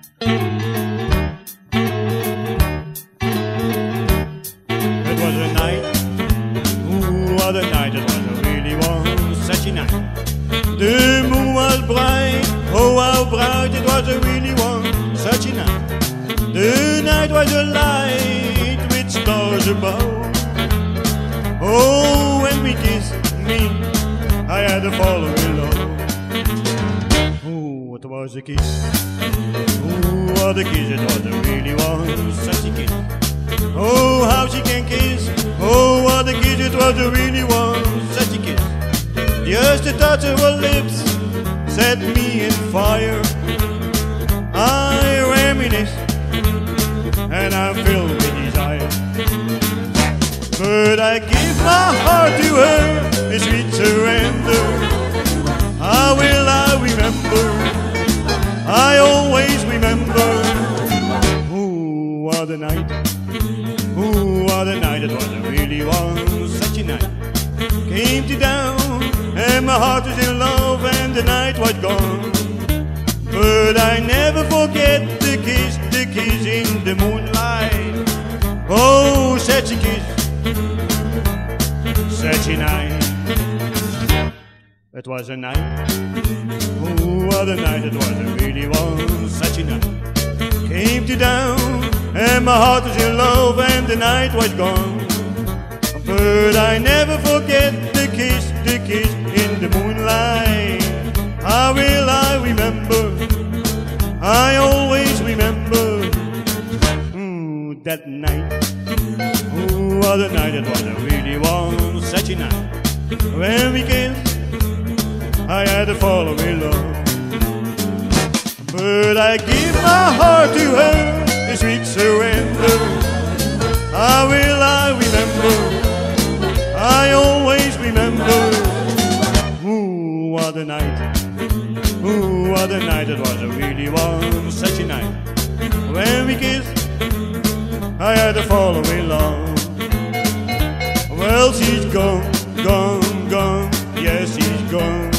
It was a night, ooh, what a night, it was a really was such a night. The moon was bright, oh how bright, it was a really was such a night. The night was alight with stars above. Oh, when we kissed me, I had to follow love. Oh, what was a kiss? Oh, what a kiss, it was a really was such a kiss. Oh, how she can kiss. Oh, what a kiss, it was a really was such a kiss. Just the touch of her lips set me in fire. I reminisce and I'm filled with desire. But I give my heart to her in sweet surrender. How will I remember? I always remember. Ooh, what a night. Ooh, what a night. It was a really was such a night. Came to down and my heart was in love and the night was gone. But I never forget the kiss in the moonlight. Oh, such a kiss, such a night. It was a night, oh what a night, it was, it really was such a night. Came to down and my heart was in love and the night was gone. But I never forget the kiss in the moonlight. How will I remember? I always remember that night. Oh, what a night, it was, it really was such a night. When we kissed, I had to follow in love. But I give my heart to her in sweet surrender. How will I remember? I always remember. Ooh, what a night. Ooh, what a night, it was, it really was such a night. When we kissed, I had to follow in love. Well, she's gone, gone, gone, yes, she's gone.